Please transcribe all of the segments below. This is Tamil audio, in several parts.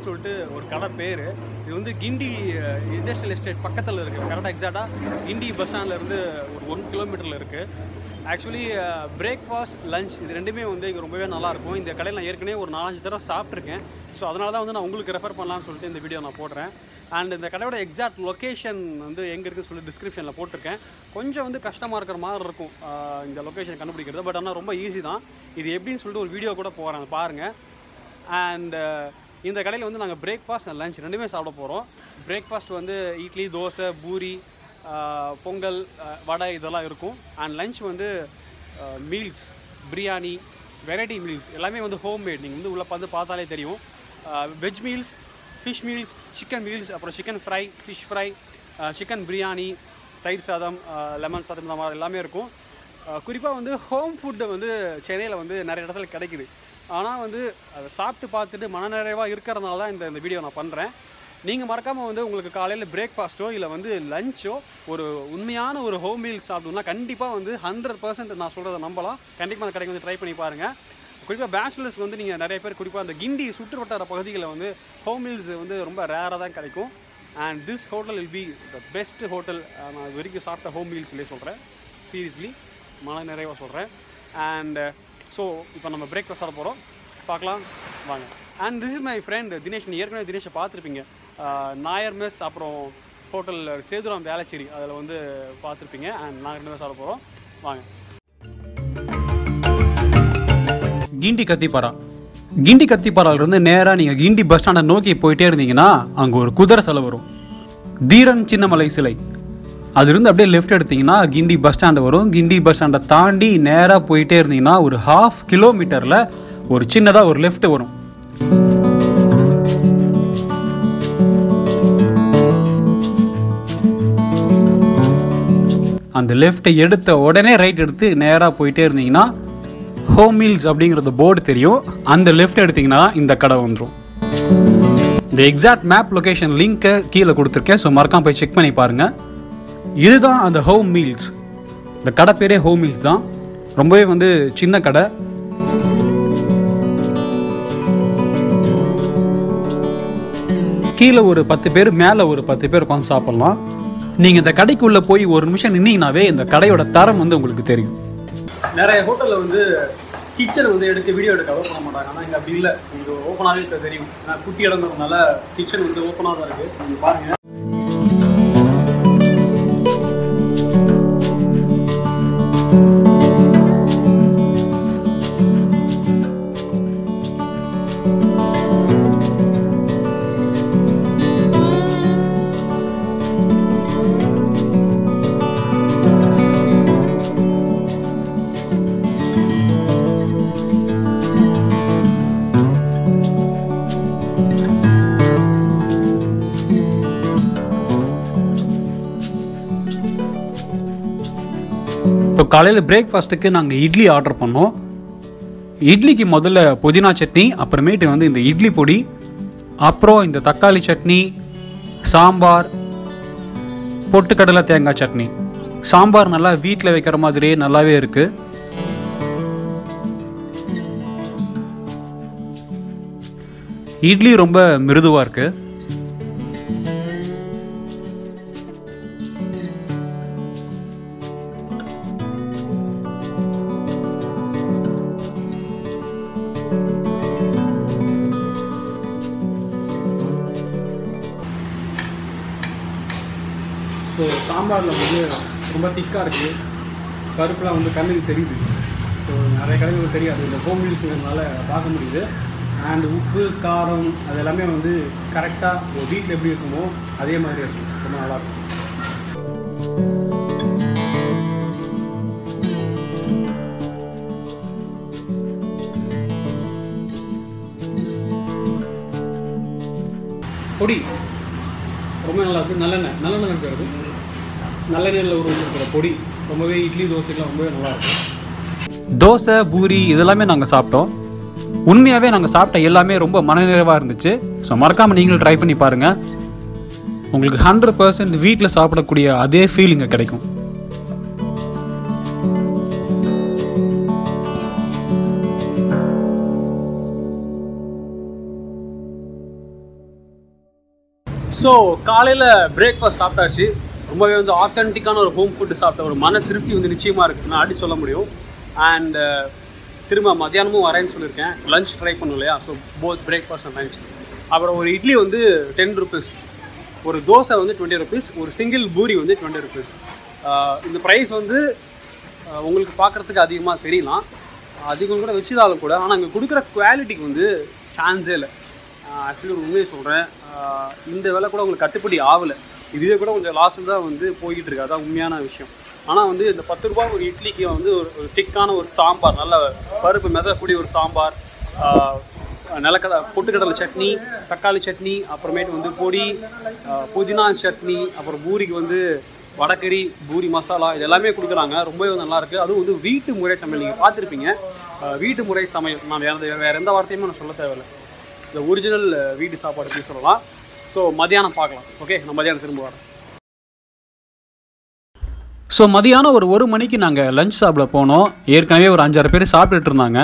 பிரியாணின்னு சொல்லிட்டு ஒரு கடை பேர். இது வந்து கிண்டி இண்டஸ்ட்ரியல் எஸ்டேட் பக்கத்தில் இருக்குது. கரெக்டாக எக்ஸாக்டாக கிண்டி பஸ் ஸ்டாண்ட்லேருந்து ஒரு 1 கிலோமீட்டரில் இருக்குது. ஆக்சுவலி பிரேக்ஃபாஸ்ட் லஞ்ச் இது ரெண்டுமே வந்து இங்கே ரொம்பவே நல்லாயிருக்கும். இந்த கடையில் நான் ஏற்கனவே ஒரு 4-5 தடவை சாப்பிட்ருக்கேன். ஸோ அதனால தான் வந்து நான் உங்களுக்கு ரெஃபர் பண்ணலான்னு சொல்லிட்டு இந்த வீடியோ நான் போடுறேன். அண்ட் இந்த கடையோட எக்ஸாக்ட் லொக்கேஷன் வந்து எங்கே இருக்குன்னு சொல்லி டிஸ்கிரிப்ஷனில் போட்டிருக்கேன். கொஞ்சம் வந்து கஷ்டமாக இருக்கிற மாதிரி இருக்கும் இந்த லொக்கேஷன் கண்டுபிடிக்கிறது. பட் ஆனால் ரொம்ப ஈஸி தான். இது எப்படின்னு சொல்லிட்டு ஒரு வீடியோ கூட போகிறேன், பாருங்கள். அண்ட் இந்த கடையில் வந்து நாங்கள் பிரேக்ஃபாஸ்ட் அண்ட் லஞ்ச் ரெண்டுமே சாப்பிட போகிறோம். பிரேக்ஃபாஸ்ட் வந்து இட்லி, தோசை, பூரி, பொங்கல், வடை இதெல்லாம் இருக்கும். அண்ட் லஞ்ச் வந்து மீல்ஸ், பிரியாணி, வெரைட்டி மீல்ஸ் எல்லாமே வந்து ஹோம்மேட். நீங்கள் வந்து உள்ளே வந்து பார்த்தாலே தெரியும். Veg meals, fish meals, chicken meals, அப்புறம் chicken fry, fish fry, chicken biryani, தயிர் சாதம், லெமன் சாதம், இந்த மாதிரி எல்லாமே இருக்கும். குறிப்பாக வந்து ஹோம் ஃபுட்டு வந்து சென்னையில் வந்து நிறைய இடத்துல கிடைக்குது. ஆனால் வந்து அதை சாப்பிட்டு பார்த்துட்டு மனநிறைவாக இருக்கிறதுனால தான் இந்த வீடியோ நான் பண்ணுறேன். நீங்கள் மறக்காமல் வந்து உங்களுக்கு காலையில் பிரேக்ஃபாஸ்ட்டோ இல்லை வந்து லஞ்சோ ஒரு உண்மையான ஒரு ஹோம் மீல்ஸ் சாப்பிட்டோம்னா கண்டிப்பாக வந்து 100% நான் சொல்கிறத நம்பலாம். கண்டிப்பாக அந்த கடைக்கு வந்து ட்ரை பண்ணி பாருங்கள். குறிப்பாக பேச்சுலர்ஸ்க்கு வந்து நீங்கள் நிறைய பேர் குறிப்பாக அந்த கிண்டி சுற்று வட்டார பகுதிகளில் வந்து ஹோம் மீல்ஸ் வந்து ரொம்ப ரேராக தான் கிடைக்கும். And this hotel will be the best hotel. நான் இது வரைக்கும் சாப்பிட்ட ஹோம் மீல்ஸ்லேயே சொல்கிறேன், சீரியஸ்லி மன நிறைவாக சொல்கிறேன். அண்ட் ஸோ இப்போ நம்ம பிரேக்ஃபாஸ்ட் சாப்பிட போகிறோம், பார்க்கலாம் வாங்க. And this is my friend Dinesh. ஏற்கனவே தினேஷை பார்த்துருப்பீங்க. நாயர் மெஸ், அப்புறம் ஹோட்டல் சேதுராம் வேளச்சேரி, அதில் வந்து பார்த்துருப்பீங்க. அண்ட் நாங்கள் 2 பேர் சாப்பிட போகிறோம், வாங்க. கிண்டி கத்திப்பாரா. கிண்டி கத்திப்பாராவிலிருந்து நேராக நீங்கள் கிண்டி பஸ் ஸ்டாண்டை நோக்கி போயிட்டே இருந்தீங்கன்னா அங்கே ஒரு குதிரை சிலை வரும், தீரன் சின்னமலை சிலை. அதுலேருந்து அப்படியே லெஃப்ட் எடுத்திங்கன்னா கிண்டி பஸ் ஸ்டாண்டு வரும். கிண்டி பஸ் ஸ்டாண்டை தாண்டி நேராக போயிட்டே இருந்தீங்கன்னா ஒரு 1/2 கிலோமீட்டரில் ஒரு சின்னதாக ஒரு லெஃப்ட் வரும். அந்த லெஃப்ட்டை எடுத்த உடனே ரைட் எடுத்து நேராக போயிட்டே இருந்தீங்கன்னா ஹோம் மீல்ஸ் அப்படிங்கிறது போர்டு தெரியும். அந்த லெஃப்ட் எடுத்திங்கன்னா இந்த கடை வந்துடும். இந்த எக்ஸாக்ட் மேப் லொக்கேஷன் லிங்க்கை கீழே கொடுத்துருக்கேன். ஸோ மறக்காம போய் செக் பண்ணி பாருங்கள். இதுதான் அந்த ஹோம் மீல்ஸ். இந்த கடை பேரே ஹோம் மீல்ஸ் தான். ரொம்பவே வந்து சின்ன கடை. கீழே ஒரு 10 பேர், மேலே ஒரு 10 பேர் உட்காந்து சாப்பிட்லாம். நீங்கள் இந்த கடைக்குள்ளே போய் ஒரு நிமிஷம் நின்னீங்கன்னாவே இந்த கடையோட தரம் வந்து உங்களுக்கு தெரியும். நிறைய ஹோட்டலில் வந்து கிச்சன் வந்து வீடியோ எடுக்க அலோவ் பண்ண மாட்டாங்க. ஆனால் இங்கே அப்படி இல்லை. இங்கே ஓப்பனாகவே தெரியும். நான் குட்டி இடங்கிறதுனால கிச்சன் வந்து ஓப்பனாக தான் இருக்குது. நீங்கள் பாருங்கள். இப்போ காலையில் பிரேக்ஃபாஸ்ட்டுக்கு நாங்கள் இட்லி ஆர்டர் பண்ணோம். இட்லிக்கு முதல்ல புதினா சட்னி, அப்புறமேட்டு வந்து இந்த இட்லி பொடி, அப்புறம் இந்த தக்காளி சட்னி, சாம்பார், பொட்டுக்கடலை தேங்காய் சட்னி. சாம்பார் நல்லா வீட்டில் வைக்கிற மாதிரியே நல்லாவே இருக்கு. இட்லி ரொம்ப மிருதுவாக இருக்கு. ஸோ சாம்பாரில் வந்து ரொம்ப திக்காக இருக்குது. பருப்புலாம் வந்து கண்ணுக்கு தெரியுது. ஸோ நிறைய கடைகளுக்கு தெரியாது. இந்த ஹோம் மீல்ஸுங்கிறதுனால பார்க்க முடியுது. அண்ட் உப்பு, காரம் அது எல்லாமே வந்து கரெக்டாக வீட்டில் எப்படி இருக்குமோ அதே மாதிரி இருக்கும். ரொம்ப நல்லாயிருக்கும். பொடி ரொம்ப நல்லா இருக்குது. நல்லெண்ணெய் தான் சார். நல்லெண்ணெயில் ஊற வச்சுருக்கிற பொடி ரொம்பவே இட்லி, தோசைக்கெலாம் ரொம்பவே நல்லாயிருக்கும். தோசை, பூரி இதெல்லாமே நாங்கள் சாப்பிட்டோம். உண்மையாகவே நாங்கள் சாப்பிட்ட எல்லாமே ரொம்ப மனநிறைவாக இருந்துச்சு. ஸோ மறக்காமல் நீங்களும் ட்ரை பண்ணி பாருங்கள். உங்களுக்கு 100% வீட்டில் சாப்பிடக்கூடிய அதே ஃபீல் இங்கே கிடைக்கும். ஸோ காலையில் பிரேக்ஃபாஸ்ட் சாப்பிட்டாச்சு. ரொம்பவே வந்து ஆத்தென்டிக்கான ஒரு ஹோம் ஃபுட்டு சாப்பிட்ட ஒரு மன திருப்தி வந்து நிச்சயமாக இருக்குது, நான் அப்படி சொல்ல முடியும். அண்ட் திரும்ப மத்தியானமும் வரேன்னு சொல்லியிருக்கேன், லஞ்ச் ட்ரை பண்ணும் இல்லையா. So both breakfast and lunch. அப்புறம் ஒரு இட்லி வந்து 10 rupees, ஒரு தோசை வந்து 20 rupees, ஒரு சிங்கிள் பூரி வந்து 20 rupees. இந்த ப்ரைஸ் வந்து உங்களுக்கு பார்க்குறதுக்கு அதிகமாக தெரியலாம், அதிகம் கூட வச்சுதாலும் கூட, ஆனால் இங்கே கொடுக்குற குவாலிட்டிக்கு வந்து சான்ஸே இல்லை. ஆக்சுவலி ஒரு உண்மையை சொல்கிறேன், இந்த விலை கூட உங்களுக்கு கட்டுப்படி ஆகலை. இதுவே கூட கொஞ்சம் லாஸில் தான் வந்து போய்கிட்டு இருக்கு, அதான் உண்மையான விஷயம். ஆனால் வந்து இந்த 10 ரூபா ஒரு இட்லிக்கு வந்து ஒரு திக்கான ஒரு சாம்பார், நல்ல பருப்பு மிதக்கூடிய ஒரு சாம்பார், நிலக்கடலை பொட்டுக்கடலை சட்னி, தக்காளி சட்னி, அப்புறமேட்டு வந்து பொடி, புதினா சட்னி, அப்புறம் பூரிக்கு வந்து வடகறி, பூரி மசாலா, இது எல்லாமே கொடுக்குறாங்க. ரொம்பவே நல்லாயிருக்கு. அதுவும் வந்து வீட்டு முறை சமையல். நீங்கள் பார்த்துருப்பீங்க வீட்டு முறை சமையல், நான் வேறு எந்த வார்த்தையுமே நான் சொல்ல தேவையில்லை. இந்த ஒரிஜினல் வீட்டு சாப்பாடு எப்படி சொல்லலாம். ஸோ மதியானம் பார்க்கலாம். ஓகே, நான் மதியானம் திரும்ப வரேன். ஸோ மதியானம் ஒரு 1 மணிக்கு நாங்கள் லஞ்ச் சாப்பிட போனோம். ஏற்கனவே ஒரு 5-6 பேர் சாப்பிட்டுட்டு இருந்தாங்க.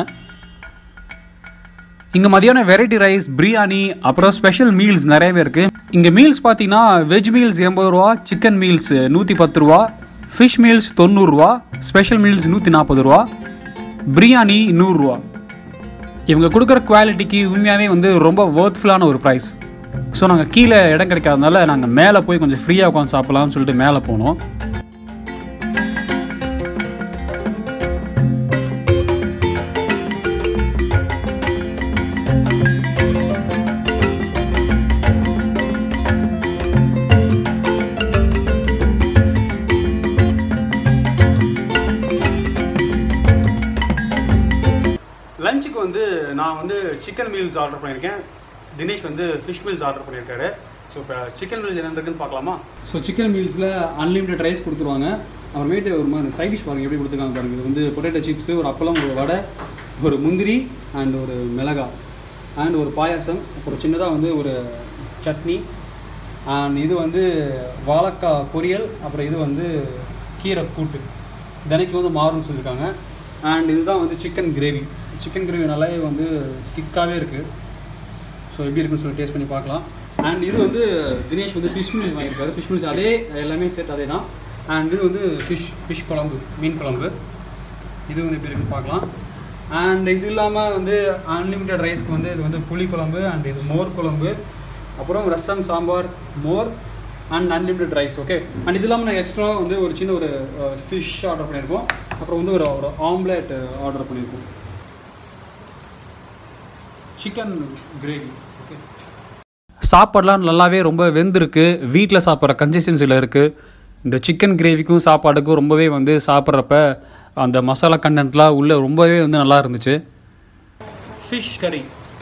இங்கே மதியானம் வெரைட்டி ரைஸ், பிரியாணி, அப்புறம் ஸ்பெஷல் மீல்ஸ் நிறையவே இருக்குது. இங்கே மீல்ஸ் பார்த்தீங்கன்னா வெஜ் மீல்ஸ் 80 ரூபா, சிக்கன் மீல்ஸ் 110 ரூபா, ஃபிஷ் மீல்ஸ் 90 ரூபா, ஸ்பெஷல் மீல்ஸ் 140 ரூபா, பிரியாணி 100 ரூபா. இவங்க கொடுக்குற குவாலிட்டிக்கு உண்மையாகவே வந்து ரொம்ப ஒர்த்ஃபுல்லான ஒரு ப்ரைஸ். ஸோ நாங்கள் கீழே இடம் கிடைக்காதனால நாங்கள் மேலே போய் கொஞ்சம் ஃப்ரீயாக உட்காந்து சாப்பிட்லாம்னு சொல்லிட்டு மேலே போனோம். லஞ்சுக்கு வந்து நான் வந்து சிக்கன் மீல்ஸ் ஆர்டர் பண்ணியிருக்கேன், தினேஷ் வந்து ஃபிஷ் மீல்ஸ் ஆர்டர் பண்ணியிருக்காரு. ஸோ இப்போ சிக்கன் மீல்ஸ் என்ன இருக்குன்னு பார்க்கலாமா. ஸோ சிக்கன் மீல்ஸில் அன்லிமிட்டட் ரைஸ் கொடுத்துருவாங்க. அப்புறமேட்டு ஒரு மாதிரி சைட் டிஷ் பாருங்கள் எப்படி கொடுத்துருக்காங்க பாருங்கள். இது வந்து பொட்டேட்டோ சிப்ஸு, ஒரு அப்பளம், ஒரு வடை, ஒரு முந்திரி அண்ட் ஒரு மிளகாய் அண்ட் ஒரு பாயாசம், அப்புறம் சின்னதாக வந்து ஒரு சட்னி அண்ட் இது வந்து வாழைக்காய் பொரியல், அப்புறம் இது வந்து கீரை கூட்டு. தினைக்கு வந்து மாறும்னு சொல்லியிருக்காங்க. அண்ட் இதுதான் வந்து சிக்கன் கிரேவி. சிக்கன் கிரேவி நல்லாவே வந்து திக்காகவே இருக்குது. ஸோ எப்படி இருக்குன்னு சொல்லி டேஸ்ட் பண்ணி பார்க்கலாம். அண்ட் இது வந்து தினேஷ் வந்து ஃபிஷ் மீல்ஸ் வாங்கியிருக்காரு. ஃபிஷ் மீல்ஸ் அதே எல்லாமே செட் அதே தான். அண்ட் இது வந்து ஃபிஷ் குழம்பு, மீன் குழம்பு. இது வந்து எப்படி இருக்குன்னு பார்க்கலாம். அண்ட் இது இல்லாமல் வந்து அன்லிமிட்டட் ரைஸ்க்கு வந்து இது வந்து புளி குழம்பு அண்ட் இது மோர் குழம்பு, அப்புறம் ரசம், சாம்பார், மோர் and unlimited rice. Okay. And இது இல்லாமல் நாங்கள் எக்ஸ்ட்ரா வந்து ஒரு சின்ன ஒரு ஃபிஷ் ஆர்டர் பண்ணியிருக்கோம். அப்புறம் வந்து ஒரு ஆம்லேட் ஆர்டர் பண்ணியிருக்கோம். Chicken gravy. ஓகே. சாப்பாடெலாம் நல்லாவே ரொம்ப வெந்திருக்கு, வீட்டில் சாப்பிட்ற கன்சிஸ்டன்சியில் இருக்குது. இந்த சிக்கன் கிரேவிக்கும் சாப்பாடுக்கும் ரொம்பவே வந்து சாப்பிட்றப்ப அந்த மசாலா கண்டென்ட்லாம் உள்ளே ரொம்பவே வந்து நல்லா இருந்துச்சு. ஃபிஷ் கறி.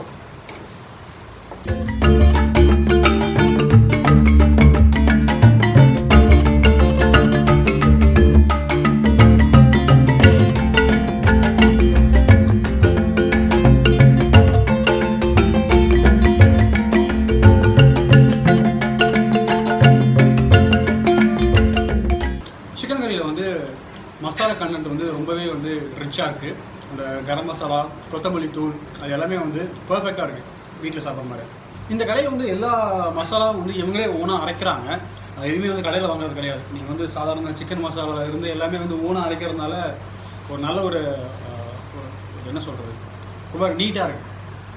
மசாலா கண்டென்ட் வந்து ரொம்பவே வந்து ரிச்சாக இருக்குது. அந்த கரம் மசாலா, கொத்தமல்லி தூள், அது எல்லாமே வந்து பர்ஃபெக்டாக இருக்குது வீட்டில் சாப்பிட்ற மாதிரி. இந்த கடையில் வந்து எல்லா மசாலாவும் வந்து இவங்களே ஓனாக அரைக்கிறாங்க. அது எதுவுமே வந்து கடையில் வாங்குறது கிடையாது. நீங்கள் வந்து சாதாரண சிக்கன் மசாலாவில் இருந்து எல்லாமே வந்து ஓனாக அரைக்கிறதுனால ஒரு நல்ல ஒரு என்ன சொல்கிறது, ரொம்ப நீட்டாக இருக்குது.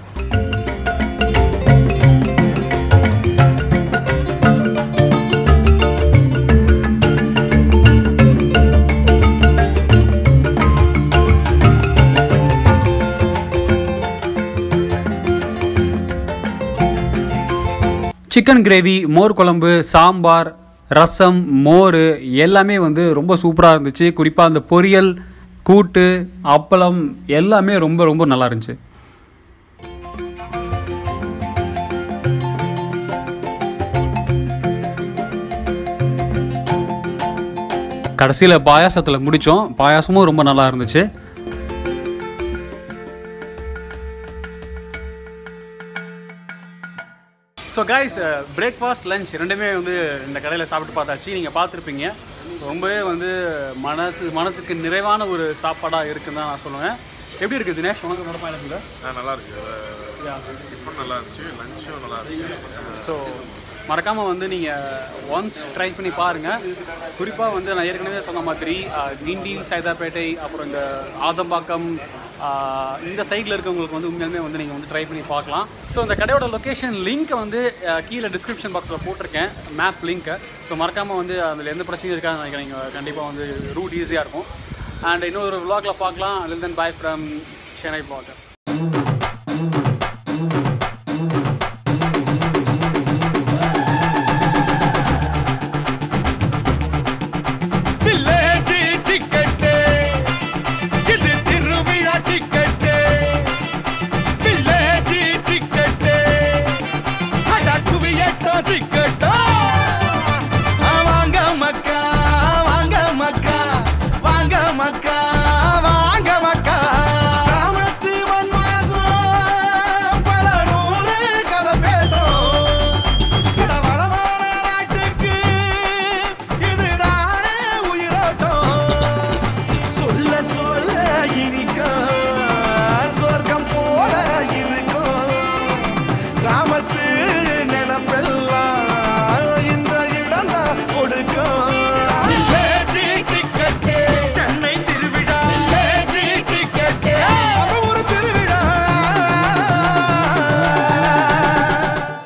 சிக்கன் கிரேவி, மோர் குழம்பு, சாம்பார், ரசம், மோர் எல்லாமே வந்து ரொம்ப சூப்பராக இருந்துச்சு. குறிப்பாக அந்த பொரியல், கூட்டு, அப்பளம் எல்லாமே ரொம்ப ரொம்ப நல்லா இருந்துச்சு. கடைசியில் பாயாசத்தில் முடித்தோம். பாயாசமும் ரொம்ப நல்லா இருந்துச்சு. ஸோ கைஸ், பிரேக்ஃபாஸ்ட், லஞ்ச் ரெண்டுமே வந்து இந்த கடையில் சாப்பிட்டு பார்த்தாச்சு. நீங்கள் பார்த்துருப்பீங்க, ரொம்பவே வந்து மனசுக்கு நிறைவான ஒரு சாப்பாடாக இருக்குன்னு தான் நான் சொல்லுவேன். எப்படி இருக்குது தினேஷ், உனக்கு என்னோட பயணத்தில்? நல்லா இருக்குது. டிஃபன் நல்லா இருந்துச்சு, லஞ்சும் நல்லா இருந்துச்சு. ஸோ மறக்காமல் வந்து நீங்கள் ஒன்ஸ் ட்ரை பண்ணி பாருங்கள். குறிப்பாக வந்து நான் ஏற்கனவே சொன்ன மாதிரி கிண்டி, சைதாப்பேட்டை, அப்புறம் இந்த ஆதம்பாக்கம் இந்த சைடில் இருக்கவங்களுக்கு வந்து உண்மையாலுமே வந்து நீங்கள் வந்து ட்ரை பண்ணி பார்க்கலாம். ஸோ இந்த கடையோட லொக்கேஷன் லிங்க்கை வந்து கீழே டிஸ்கிரிப்ஷன் பாக்ஸில் போட்டிருக்கேன், மேப் லிங்க்கை. ஸோ மறக்காமல் வந்து அதில் எந்த பிரச்சனையும் இருக்காதுன்னு நினைக்கிறேன். நீங்கள் கண்டிப்பாக வந்து ரூட் ஈஸியாக இருக்கும். அண்ட் இன்னொரு vlogல பார்க்கலாம். Until then, bye from Chennai vlogger.